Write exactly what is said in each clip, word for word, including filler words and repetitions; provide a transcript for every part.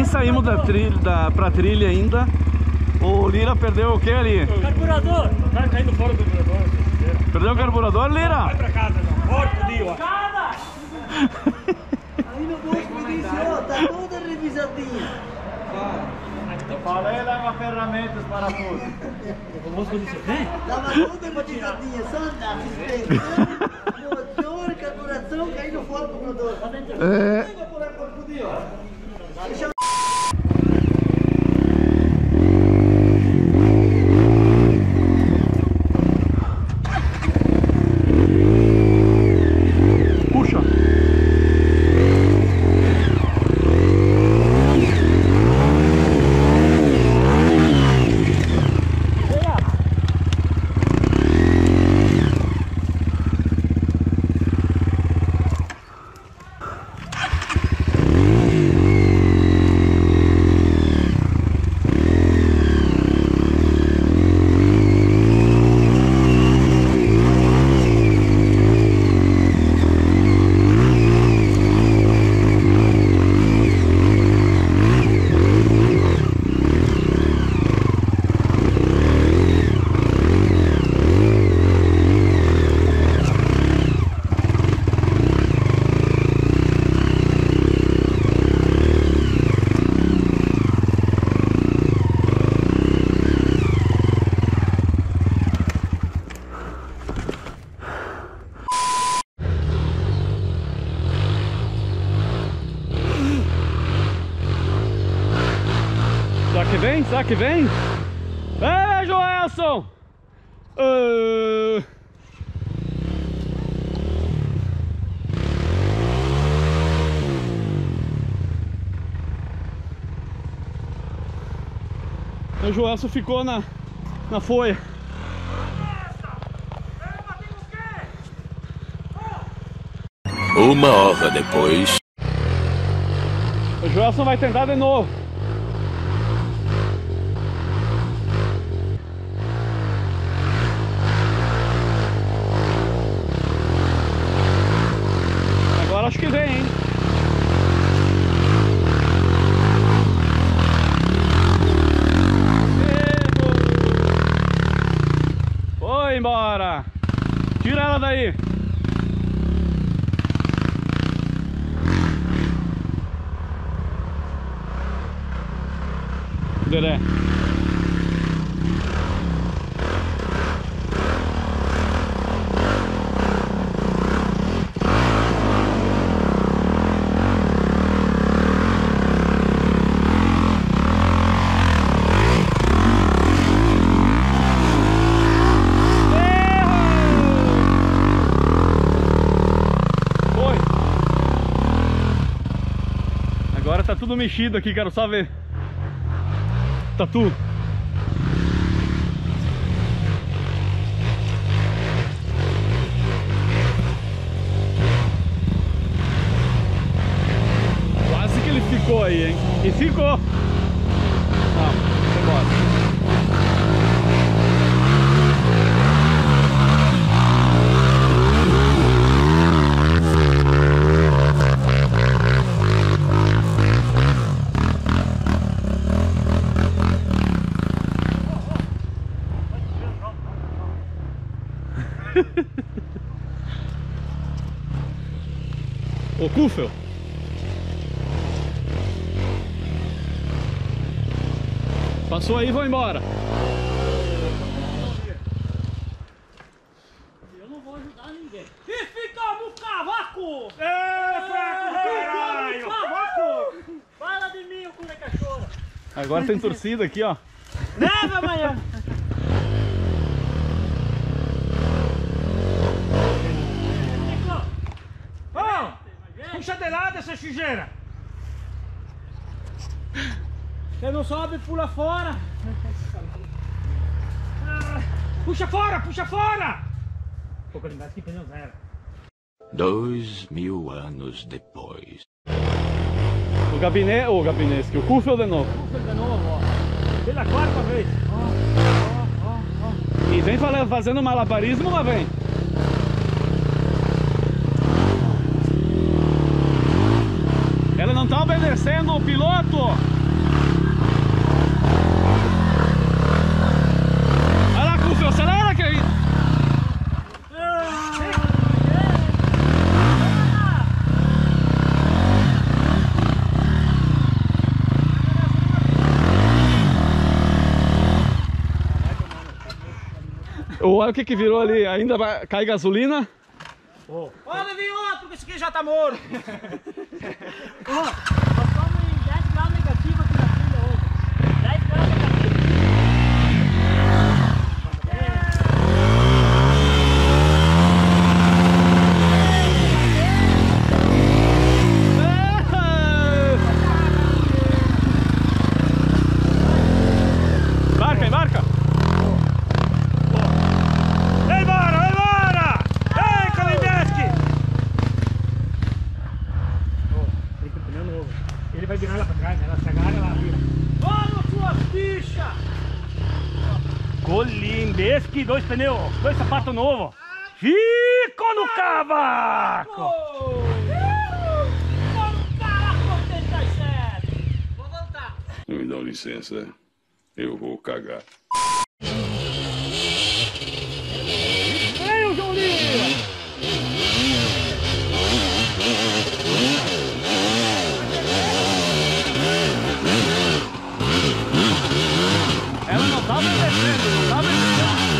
Nem saímos da trilha, da, pra trilha ainda. O Lira perdeu o que ali? Carburador! Tá caindo fora do carburador. Perdeu o carburador, Lira? Vai pra casa, não. Porco, Dio. Aí no Bosco me disse, ó, tá toda revisadinha. Falei, leva ferramentas para tudo. O Bosco disse, vem. Tava toda revisadinha, só andar, assistência. Motor, carburação, caindo fora do carburador. É. Pega por aí, porco, Dio. Deixa Puxa. Será que vem? Será que vem? É, Joelson! Uh... O Joelson ficou na, na folha. Uma hora depois. O Joelson vai tentar de novo. Agora acho que vem, hein? Foi embora! Tira ela daí! Dedé. Agora tá tudo mexido aqui, quero só ver. Tá tudo. Quase que ele ficou aí, hein? E ficou. Ah, foi embora. Ô Kufel, passou aí, vou embora. Eu não vou ajudar ninguém. E ficamos no cavaco! É, fraco do caralho! Cavaco! Fala de mim, o cu da cachorra! Agora tem torcida aqui, ó. Leva amanhã! Puxa de lado essa sujeira! Você não sobe, pula fora! Puxa fora, puxa fora! Pouco lembrado que pneu zero. Dois mil anos depois. O gabinete, o gabinete, o Kufel de novo. Kufel de novo, ó. Pela quarta vez. Ó, ó, ó, ó. E vem fazendo malabarismo, lá vem. Ela não tá obedecendo o piloto. Olha o que que virou ali. Ainda vai, cai gasolina. Pode vir outro, porque esse aqui já tá morto. Ó, nós estamos em dez graus negativo aqui na trilha hoje. dez graus negativo. Embarca, embarca. Vem embora, vem embora! Vem, Kalindeski! Tem que pneu novo. Ele vai virar lá pra trás, né? Ela se agarra, ela vira. Vamos, suas bichas! Kolindeski, dois pneus, dois sapatos novos. Fico no cavaco! Me dá licença, eu vou cagar. Vem, o João Lira! Ela não tava descendo, não tava descendo.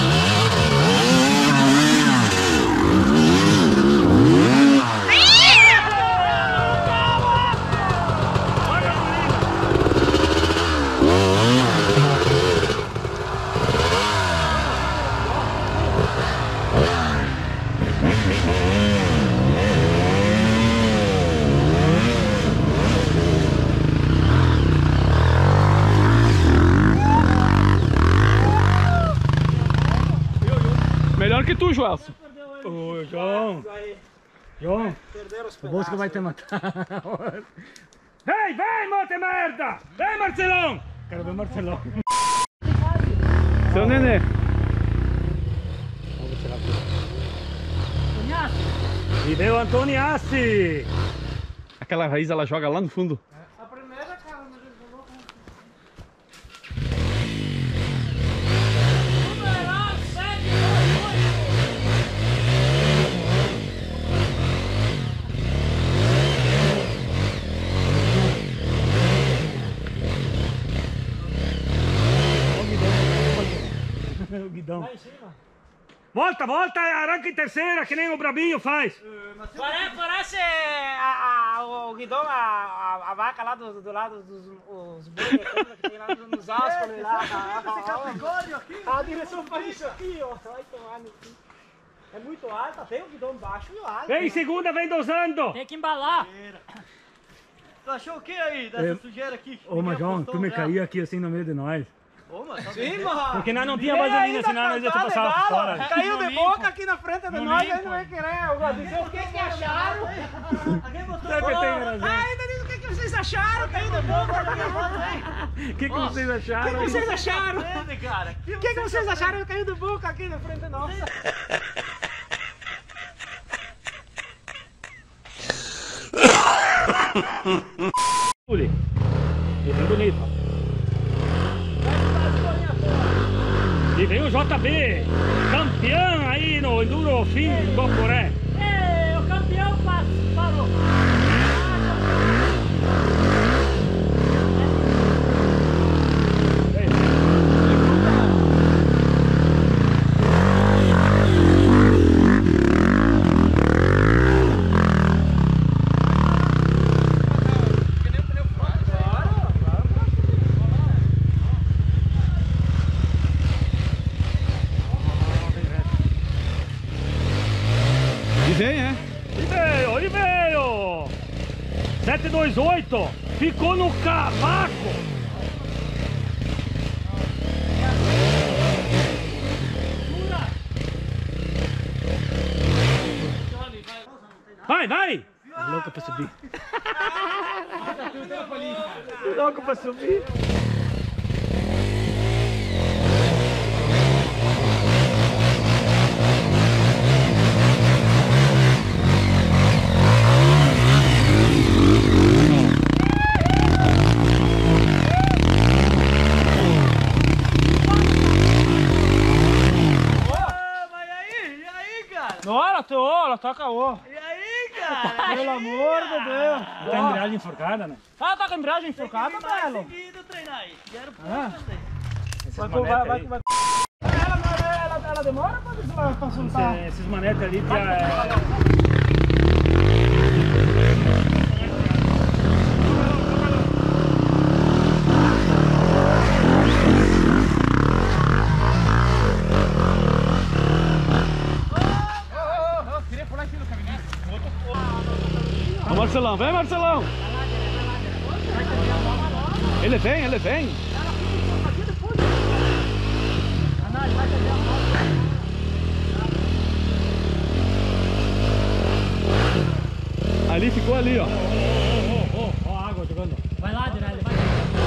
Melhor que tu, Joelson. Ô, João! João! O Bosco vai te matar. Vem, vem, monte merda! Vem, Marcelão! Quero ver o Marcelão. Seu nenê. Vamos tirar tudo. E veio o Antoniassi! Aquela raiz ela joga lá no fundo. A primeira, cara, mas ele falou com... Numeral sete dois O guidão. Volta, volta, arranca em terceira, que nem o Brabinho faz. Parece, parece a, a, o guidão, a, a, a vaca lá do, do lado dos os bois que tem lá nos Álscoles lá. A, a direção faz isso aqui, ó. Vai tomar no cu. É muito alta, tem o guidão baixo e o alto. Vem, segunda, vem dosando. Tem que embalar. Tu achou o que aí, dessa Eu- sujeira aqui? Ô, mas João, tu me caía aqui assim no meio de nós. Ô, mas tá Sim, mano. Porque nós não tinha vaselina, senão nós ia te passar por fora. Caiu de boca aqui na frente de nós, aí não vai querer. Eu vou dizer o que que acharam. Alguém botou Sabe que tem razão? Ah, ainda diz o que que vocês acharam, caiu de boca. O que, que vocês O acharam? que que vocês acharam? Vende, cara. O que que vocês acharam que caiu de boca aqui na frente nossa? Ele é bem bonito. E vem o J B, campeão aí no Enduro Fim do Coré. Ei, o campeão parou. E vem, é? E veio, e veio! sete dois oito, ficou no cavaco! Vai, vai! Louco pra subir. Louco pra subir. Ela toa, ela toca o. E aí, cara? Pelo amor de Deus. Tá em embreagem enforcada, né? Ela tá com a embreagem enforcada, Belo. Seguido treinar aí. Quero Ah. também. Essas Vai, manetas vai, vai, aí. vai. Ela, ela, ela, ela demora pra, pra, pra soltar? Esse- esses manetes ali já é... Ô Marcelão, vem Marcelão! Ele vem, ele vem! Ali ficou ali, ó. Ó, ó, ó a água jogando. Vai lá, Direlli, vai.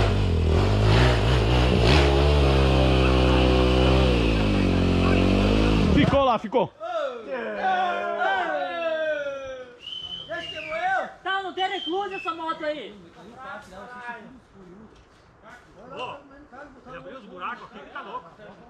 Ficou lá, ficou. Tá, não tem recluso essa moto aí. Ele abriu os buracos aqui, ele tá louco.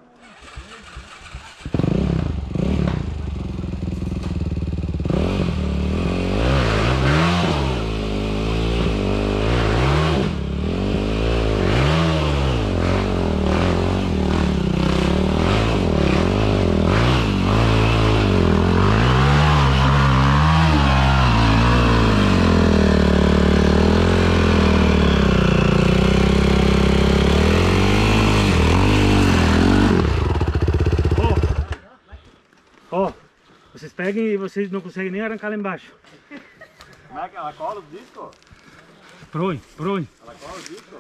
Ó, vocês pegam e vocês não conseguem nem arrancar lá embaixo. Como é que ela cola o disco? Proi, proi. Ela cola o disco?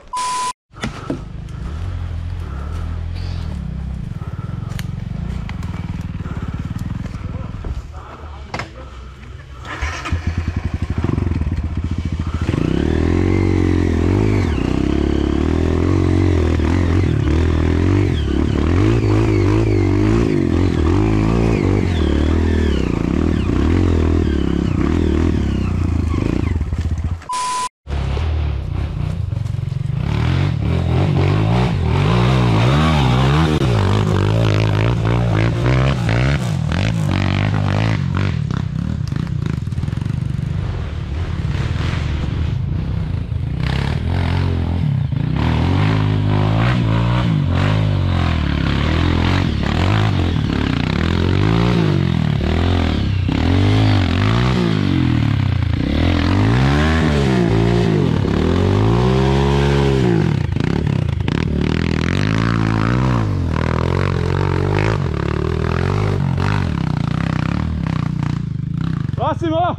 Próximo!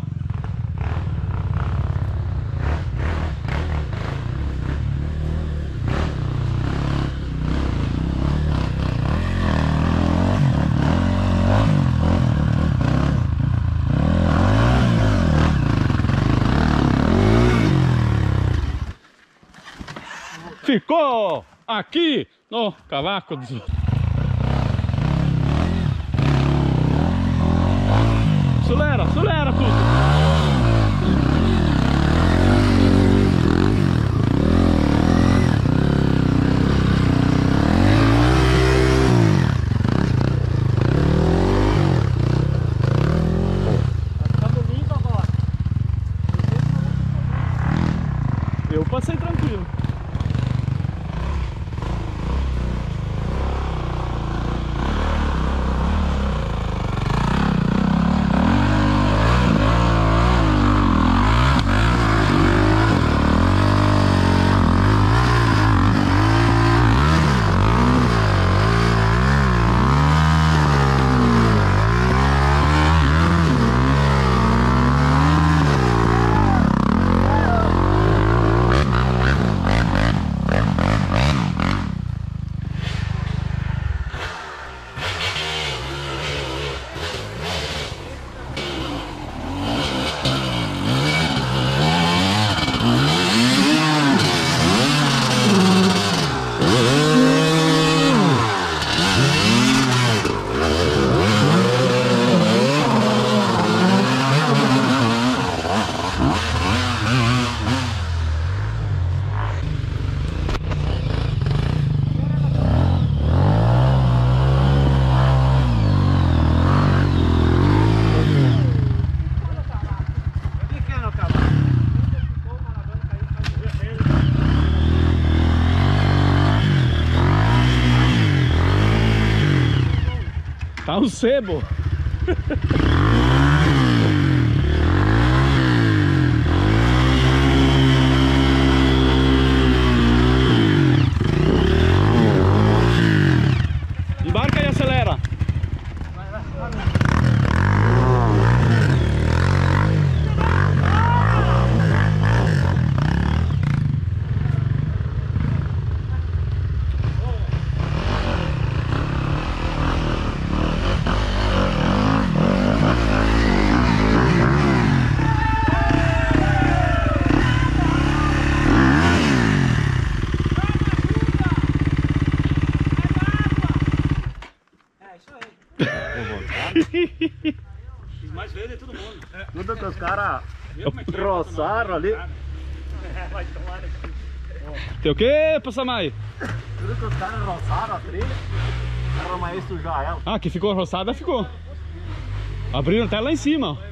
Ficou aqui no Cavaco do Sul. Acelera, acelera tudo. Eu passei tranquilo. Tá um sebo. Embarca e acelera. Os mais velhos é todo mundo. Tudo que os caras roçaram ali. Vai tomar no cu. Tem o que, Passamai? Tudo que os caras roçaram a trilha. Era uma sujar ela. Ah, que ficou roçada, ficou. Abriram até lá em cima, ó.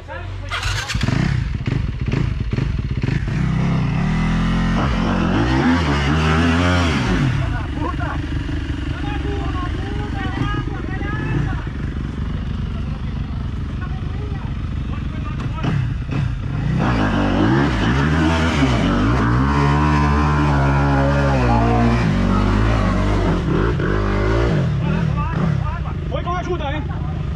Foi com ajuda, hein?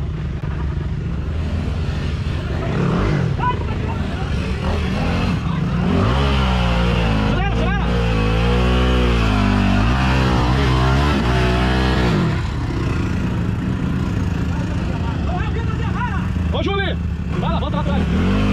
Ô, Júlio! Vai lá, volta lá atrás.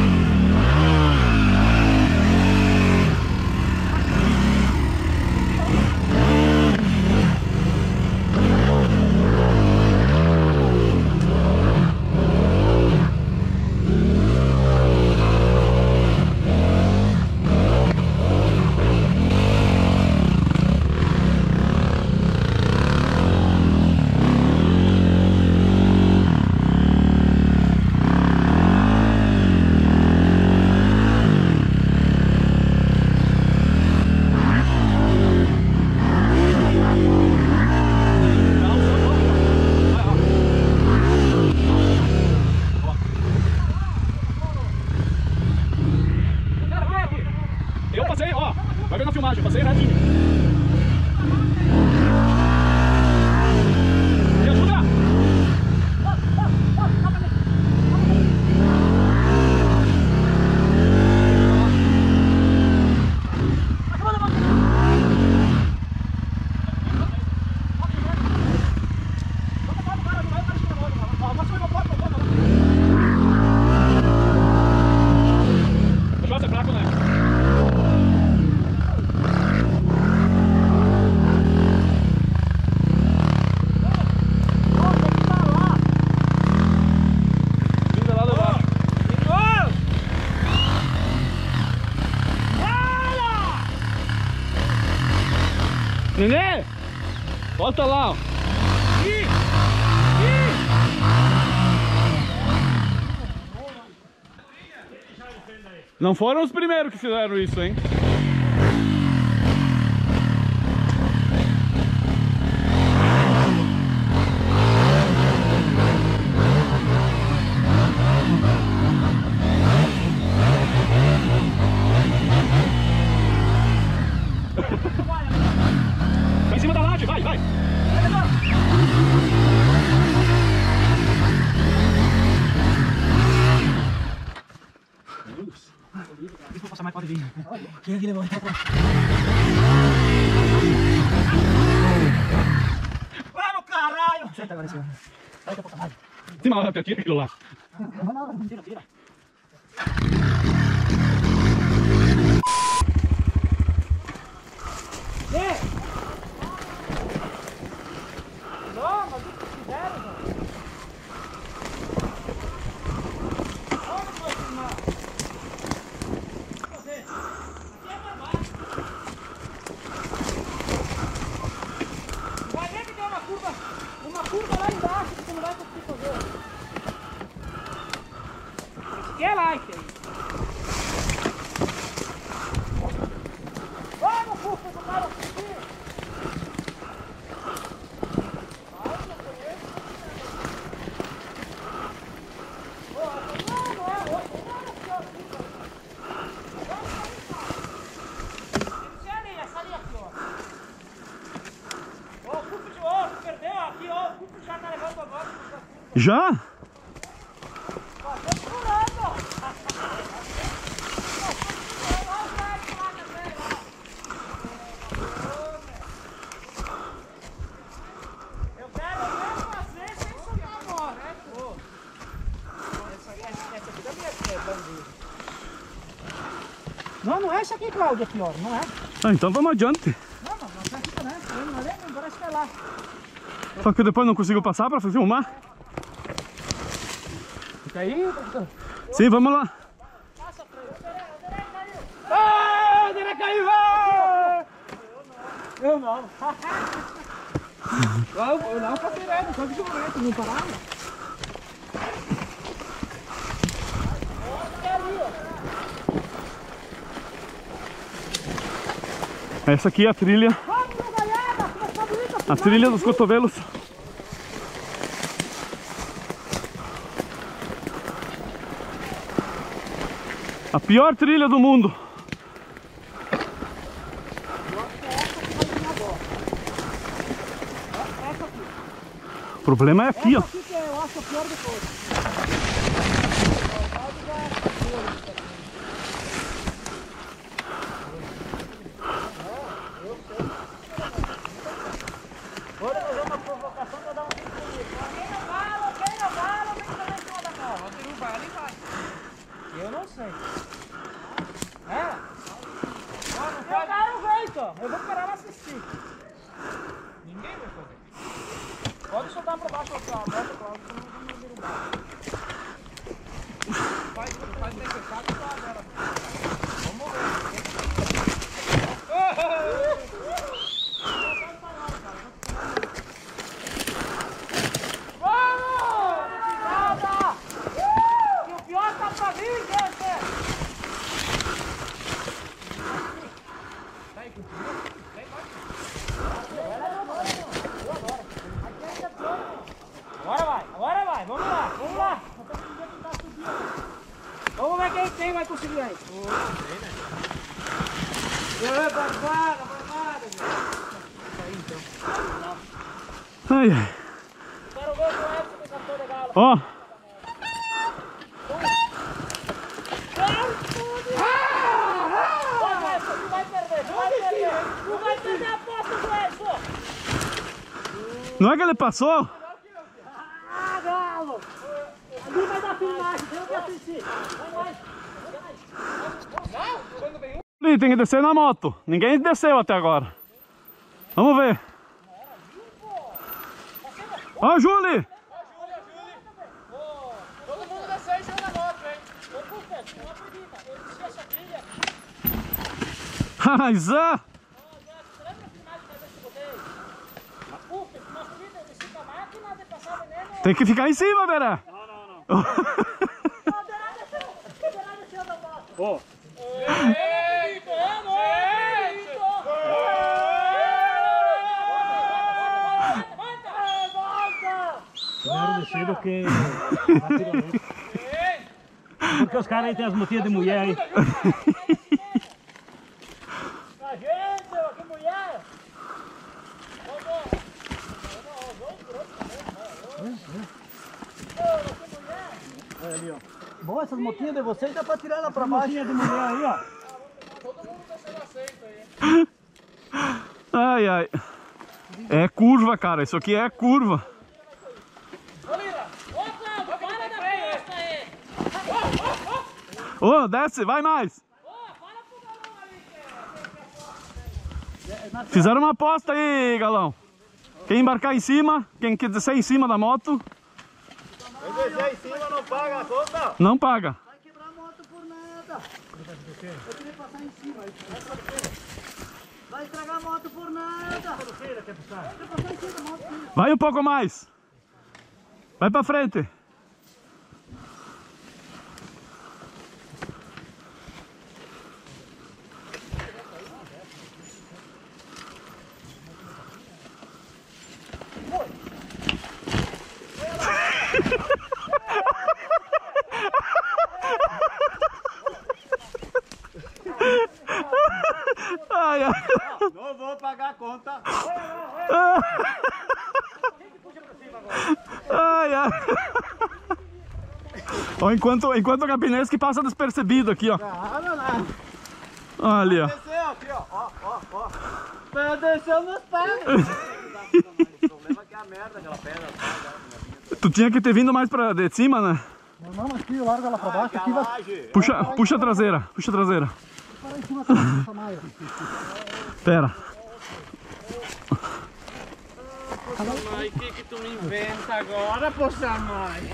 Eu passei, ó, vai ver na filmagem, eu passei retinho. Me ajuda! Deixa eu ser fraco, né? Nenê! Volta lá! Ó. Não foram os primeiros que fizeram isso, hein? Vai em cima da laje, vai, vai! Vou passar mais, pode vir. Quem aqui levou? Vamos, caralho! Senta agora, senhor. Vai, tá pouca mais. Cima lá, tira aquilo lá. Não, não, não, tira, tira. Não, mas o que fizeram, mano? Olha, pode filmar. Fazer. Vai ver que tem uma curva, uma curva lá embaixo que você não vai conseguir fazer. Esse aqui é like aí. Já? Eu quero ver fazer sem soltar a moto, né? Pô. Essa, essa, essa aqui também é bandido. Não, não é essa aqui, Cláudia, aqui, ó. Não é. Ah, então vamos adiante. Não, não, não é aqui, né? Não é, não parece que é lá. Só que depois não consigo passar para filmar. Fica aí. Sim, vamos lá. Ah, o Derek caiu! Ah! Eu não. Eu, eu não passei nada, só que jogou, não parava. Essa aqui é a trilha. A trilha dos cotovelos. A pior trilha do mundo. O problema é aqui, ó. Essa aqui que eu acho a pior de todas. Bora fazer uma provocação pra dar um vídeo comigo. Quem não fala, quem não fala, vem também em cima da moto. Pode derrubar ali embaixo. Eu não sei. É? Eu quero ver, ó. Eu vou parar lá assistir. Ninguém vai fazer. Pode soltar pra baixo, pra baixo, Cláudio, que eu não vou derrubar. Faz, faz necessário só agora. Vamos ver. Agora vai, agora vai, vamos lá, vamos lá. Vamos ver quem, quem vai conseguir aí. Barbada, barbada. Ai, ai. Quero ver o Edson que cantou de galo. Ó. Tu vai perder, tu vai perder. Tu vai perder a aposta do Edson. Não é que ele passou? Ah, galo. Ali vai dar filmagem, eu que assistir. Vai mais. Não, quando vem um. Ele tem que descer na moto. Ninguém desceu até agora. Vamos ver. Ó, Júlio! Todo mundo desceu e saiu na moto, hein? Ô, Puka, tu não acredita. Eu desci essa trilha. Ai, Zé! Você lembra a filmagem da vez que eu botei? Puka, tu não acredita. Eu desci com a máquina de passar veneno. Tem que ficar em cima, Beré. Não, não, não. O Derá desceu. O Derá desceu da moto. Ó. Eita, eu não acredito. Melhor descer do que naturalmente. Porque os caras aí tem as motinhas de mulher aí. A gente, ó, que mulher. Olha ali, ó. Bom, essas motinhas de vocês dá pra tirar ela pra As baixo. motinhas de mulher aí, ó. Ai, ai. É curva, cara. Isso aqui é curva. Ô, Lira. Ô, Cláudio, para da festa aí. Ô, desce, vai mais. Fizeram uma aposta aí, galão. Quem embarcar em cima, quem quer descer em cima da moto, Quem descer em cima não paga a conta. não paga. Vai quebrar a moto por nada. Eu queria passar em cima. Vai estragar a moto por nada. Quer passar em cima da moto. Vai um pouco mais. Vai pra frente. Ai, ai. Não vou pagar a conta. Ai, ai. Ó, enquanto, enquanto o Gabineschi passa despercebido aqui, ó. Olha ali, ó. Desceu aqui, ó. Ó, ó, ó. Desceu nos pés. O problema é que é a merda aquela pedra. Tu tinha que ter vindo mais pra de cima, né? Não, não, aqui, larga lá pra baixo, aqui vai Laje. Puxa, puxa a traseira, puxa a traseira. parar em cima dessa maia. Pera. Mãe, o que que tu me inventa agora, poxa mãe?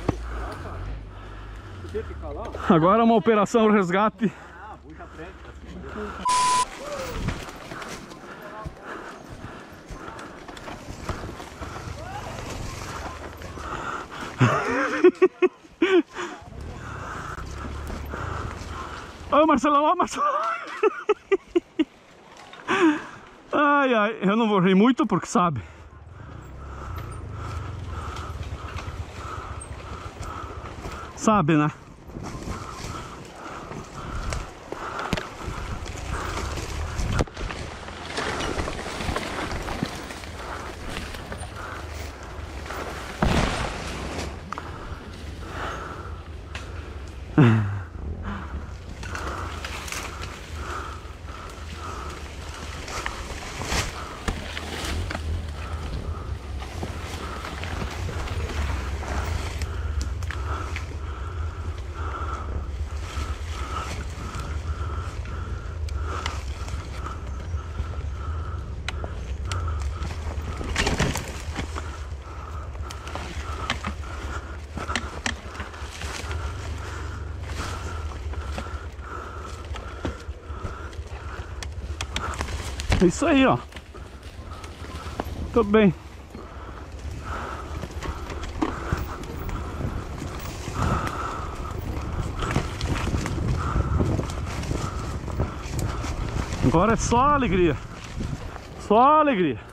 Agora uma operação resgate. Ô Marcelão, ó Marcelão. Ai, ai, eu não vou rir muito porque sabe. Sabe, né? É isso aí, ó. Tudo bem. Agora é só alegria. Só alegria.